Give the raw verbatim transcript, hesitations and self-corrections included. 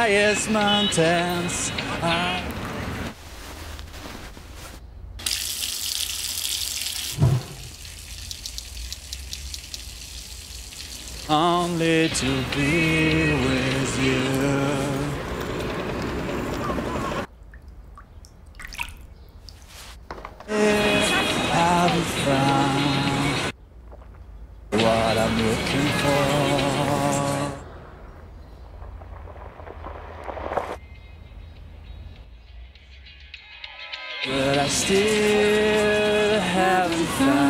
highest mountains. I only to be with you. I'll be found what I'm looking for. But I still haven't found